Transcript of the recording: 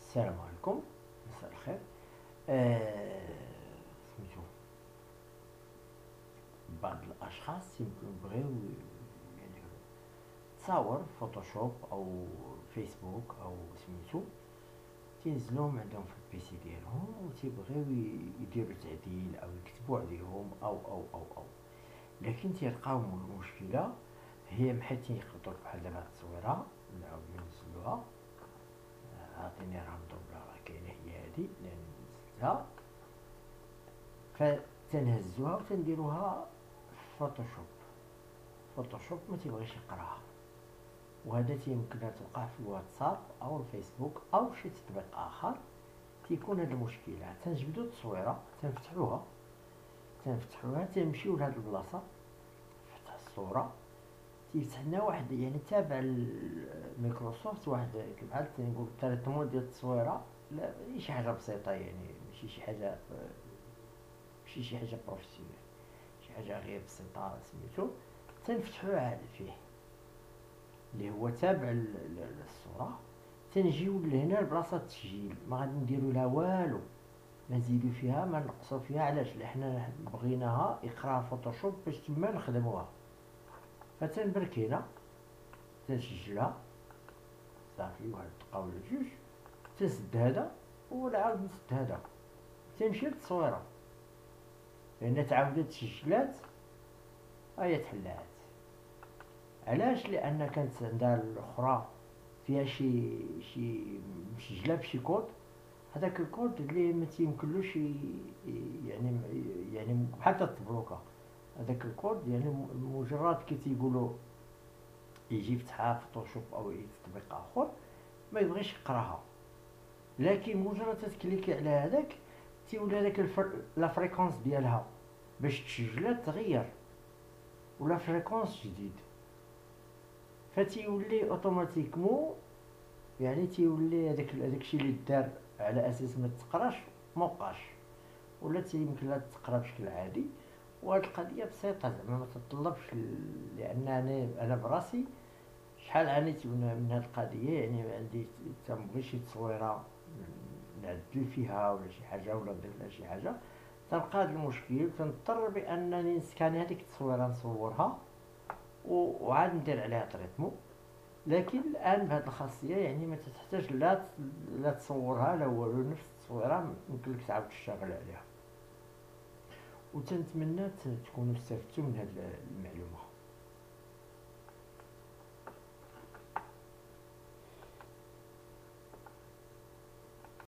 السلام عليكم. مساء الخير. سميتو بعض الاشخاص يمكن بغيو يعني تصاور فوتوشوب او فيسبوك او سميتو تينزلوهم عندهم في البيسي ديالهم وتيبغيو يديروا تعديل او يكتبوا عليهم او لكن تيلقاو المشكله هي بحال تيقدروا بحال دابا هاد التصويره نعاود ننزلوها. عطيني راه مضروبه راه كاينه هي هادي اللي نزلتها، فتنهزوها وتنديروها في فوتوشوب ما تيبغيش يقراها، وهذا تيمكنها توقع في الواتساب او الفيسبوك او شي تطبيق اخر. تيكون هاد المشكله تنجبدو التصويره تنفتحوها تنمشيو لهاد البلاصه فتح الصوره تيفتح لنا واحد يعني تابع الميكروسوفت واحد بحال تنقول التريتمون ديال التصويره. لا شي حاجه بسيطه يعني ماشي شي حاجه بروفيسيونيل، شي حاجه غير بسيطه سميتو تنفتحوها عاد فيه اللي هو تابع للصوره. تنجيو لهنا لبلاصه التسجيل ما غادي نديرو لها والو، ما نزيدو فيها ما نقصو فيها. علاش؟ لحنا بغيناها يقراها فوتوشوب باش تما نخدموها. فتنبركينا تنسجلها صافي واحد دقه ولا جوج، تنسد هذا ونعاود نسد هذا تنمشي للتصويره لان تعاودت تسجلات هي تحلات. علاش؟ لان كانت عندها الاخرى فيها شي مسجله بشي كود، هذاك الكود اللي ما تيمكنلوش يعني بحال تبلوكا. هذاك الكود يعني مجرد كي تيقولوا يجي يفتحها فوتوشوب او اي تطبيق اخر ما يبغيش يقراها، لكن مجرد تكليكي على هذاك تيولي هذاك لا فريكونس ديالها باش تسجلات تغير ولا فريكونس جديد، فتيولي اوتوماتيكمون يعني تيولي هذاك الشيء اللي دار على اساس ما تقراش موقعش ولا يمكن لها تقرا بشكل عادي. وهاد القضيه بسيطه زعما ما تتطلبش لان انا براسي شحال عانيت من هاد القضيه. يعني عندي تنبغي شي تصويره نعدل فيها ولا شي حاجه ولا ندير لها شي حاجه، تلقى هاد المشكل تنضطر بانني نسكاني هذيك التصويره نصورها وعاد ندير عليها تريتمون. لكن الان بهذه الخاصيه يعني ما تحتاج لا تصورها لا والو، نفس التصويره يمكن لك تعاود تشتغل عليها. وتنتمنى تكونوا استفدتوا من هذه المعلومه.